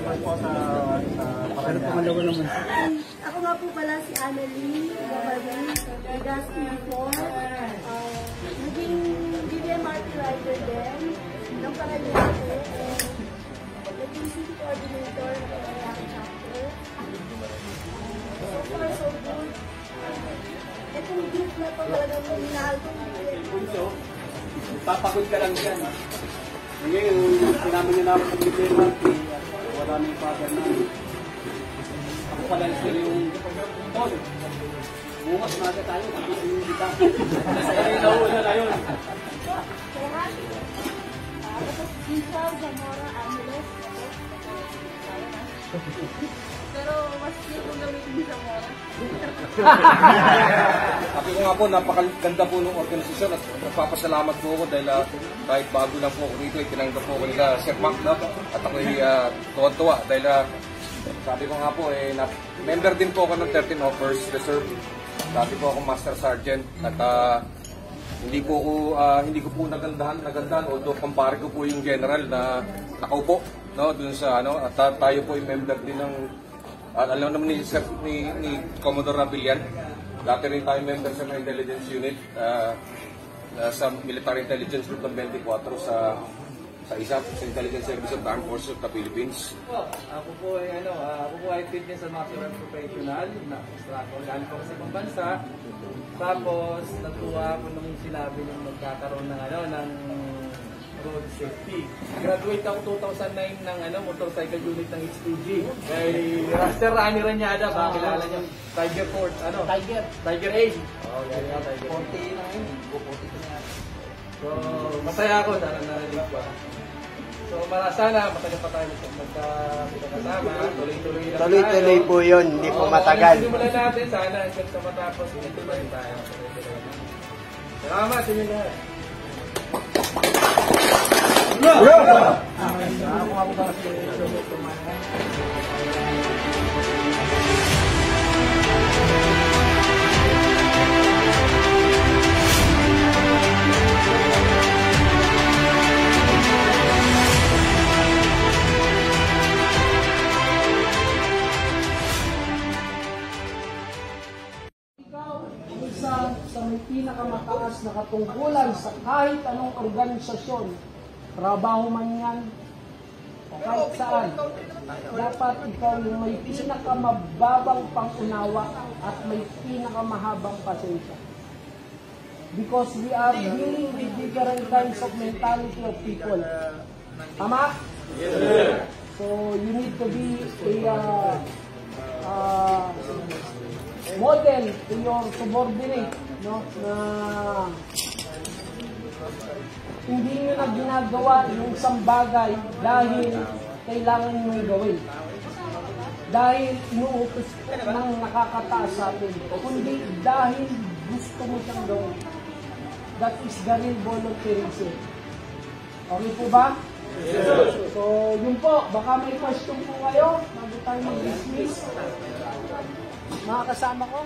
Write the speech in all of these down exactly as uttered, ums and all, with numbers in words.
member po sa Pero pangalawa naman. Ako nga po pala si Annalie Gabali, Legaspi before. Uh, naging B B M R T rider din ng Paranaque. Naging city coordinator ng Paranaque chapter. So far, so good. Itong group na to talagang minahal ko. Papagod ka lang dyan. Ngayon, sinabi niyo na ako sa B B M R T, wala na yung father na. Ako pala yung Paul. Bukas natin tayo, kapitin yung kita. Kaya yung nauna na yun. Tapos Giselle Zamora Amulet. Pero mas cute kung gamitin ni Zamora. Sabi ko nga po, napakaganda po ng organisasyon at nagpapasalamat po ako dahil uh, kahit bago lang po ako rito, itinanggap po ako nila Sir Mac, no? At ako'y uh, tuwa-tuwa dahil uh, sabi ko nga po, eh, na, member din po ako ng thirteen Offers Reserve. Sabi po ako Master Sergeant at uh, hindi po ko uh, hindi ko po nagandahan, nagandahan although kumpare ko po yung general na nakaupo, no, dun sa ano, at uh, tayo po yung member din ng uh, alam naman ni, ni, ni Commodore Rabillan. Dati rin tayo member sa mga intelligence unit uh, uh, sa Military Intelligence Group ng twenty-four sa sa I S A P, sa Intelligence Service of the Armed Forces of the Philippines. Ako po ay ano, uh, ako po ay fitness and martial professional na instructor. Galing po sa ibang bansa. Tapos natuwa ko nung sinabi nung magkakaroon ng ano ng road safety. Graduate ako two thousand nine ng ano motorcycle unit ng H two G. Kay Master Rani Ranyada, ba kilala niyo? Tiger Fort, ano? Tiger. Tiger A. Oh, yan yan, Tiger. forty na yun. forty na. So, masaya ako na narinig ko. So, mara sana matagal pa tayo magkakasama. Tuloy-tuloy lang tayo. Tuloy-tuloy po yun, hindi po matagal. Simulan natin sana hanggang sa matapos. Tuloy tayo. Salamat sa inyo lahat. Isa sa may pinakamataas na katungkulan sa kahit anong organisasyon, trabaho man yan, o kahit saan, dapat ikaw yung may pinakamababang pangunawa at may pinakamahabang pasensya. Because we are dealing with different kinds of mentality of people. Tama? Yes. So you need to be a uh, uh, model to your subordinate, no? Na hindi nyo na ginagawa yung isang bagay dahil kailangan nyo gawin. Dahil inuutos ng nakakataas sa atin. Kundi dahil gusto mo siyang gawin. That is the real volunteerism. Okay po ba? Yes. So, yun po. Baka may question po kayo bago tayo mag-dismiss. Mga kasama ko.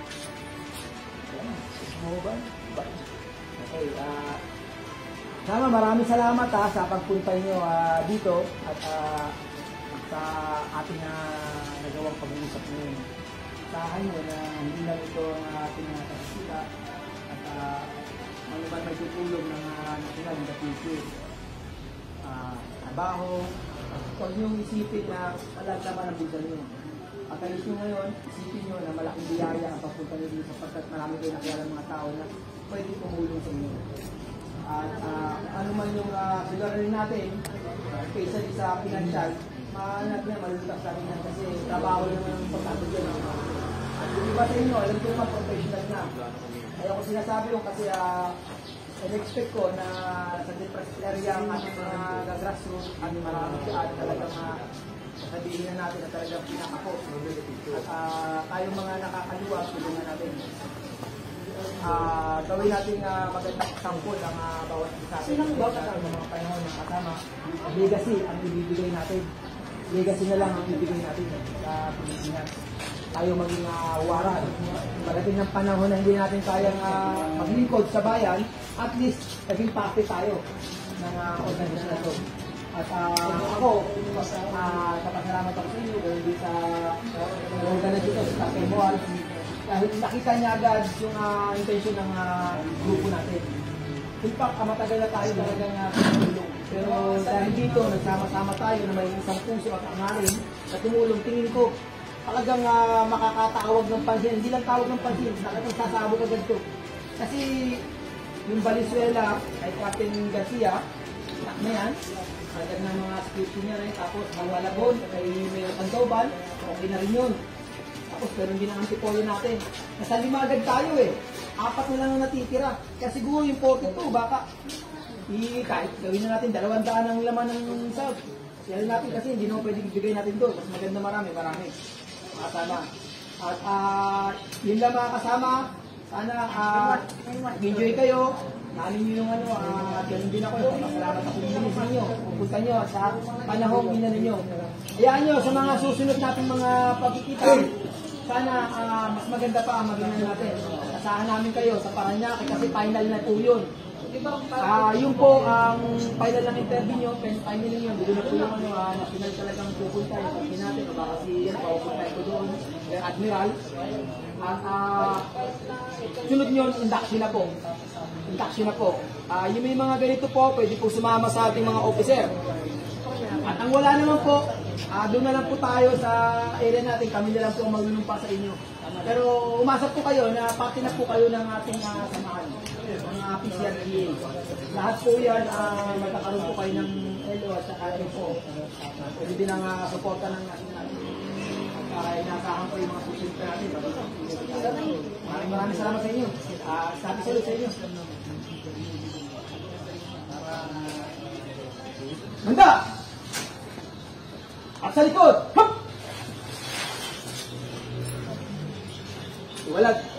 Okay, ah... Uh, Sama, maraming salamat ha, sa pagpunta nyo uh, dito at uh, sa ating uh, nagawang pag-uusap ngayon. Sahan nyo na hindi lang ito ang ating uh, kasita at uh, ano man may tutulong ng uh, national in the future. Uh, trabaho, huwag nyo isipin na walang naman ang busan nyo. At ayos nyo ngayon, isipin nyo na malaking biyaya ang pagpunta nyo dito sapagkat marami kayo nakilala mga tao na pwede tumulong sa inyo. At uh, ano man yung uh, siguraduhin natin, kaysa sa financial, mahanap na malulutak sa akin yan kasi trabaho naman ang importante dyan. At yung iba sa inyo, alam ko naman professional na. Ayaw ko sinasabi yung kasi uh, in-expect ko na sa depressed area ang ating mga uh, grassroots at marami siya at talagang uh, sabihin na natin na talagang pinakako. At uh, tayong mga nakakaliwa, tulungan natin. Uh, gawin natin uh, magandang example ang uh, bawat isa sa mga panahon ng kasama. Legacy ang ibibigay natin. Legacy na lang ang ibibigay natin sa Pilipinas. Tayo maging uh, waran. Pagdating ng panahon na hindi natin kayang uh, maglingkod sa bayan, at least naging parte tayo ng uh, organisasyon na ito. At uh, ako, uh, kapasalamat ako sa inyo dahil sa organisasyon sa Kemual. Dahil nakita niya agad yung uh, intention ng uh, grupo natin. In fact, uh, matagal na tayo talagang uh, tumulong. Pero dahil dito, nagsama-sama tayo na may isang puso at angarin na tumulong, tingin ko, talagang uh, makakatawag ng pansin. Hindi lang tawag ng pansin, talagang sasabog agad to. Kasi yung Valenzuela kay Captain Garcia, na yan, agad ng mga security niya rin. Tapos ang Malabon kay Mayor Sandoval, okay na rin yun. Tapos meron din ang antipolo natin. Nasa lima agad tayo eh. Apat na lang ang natitira. Kaya siguro yung forty-two, baka i kahit gawin na natin dalawang daan ang laman ng South. Yan natin kasi hindi naman pwede ibigay natin doon. Mas maganda marami, marami. Makasama. At uh, yun lang mga kasama. Sana uh, enjoy kayo. Naanin nyo yung ano, uh, ganun din ako. Masalamat ako din sa inyo. Pupunta nyo sa panahong inano nyo. Hayaan nyo sa mga susunod natin mga pagkikita. Sana uh, mas maganda pa ang maging natin. Asahan namin kayo sa Paranaque kasi final na po yun. Uh, yun po ang final ng interview nyo, final nyo yun. Doon na po yung ano, uh, national talagang pupunta yung pagkin natin. O baka si yan, papupunta ko doon, Admiral. At uh, sunod nyo, induction na po. Induction na po. Uh, yung may mga ganito po, pwede po sumama sa ating mga officer. At ang wala naman po, uh, doon na lang po tayo sa area natin. Kami na lang po maglulumpa sa inyo. Pero umasa po kayo na pati na po kayo ng ating uh, samahan. Mga P C R P A. Lahat po yan, uh, magkakaroon po kayo ng L O at saka F O. Pwede din ang uh, suporta ng ating natin. At uh, inasahan po yung mga susunod natin. Maraming maraming salamat sa inyo. Uh, sabi salut sa inyo. Handa! At sa likod! Hop! Iwalag!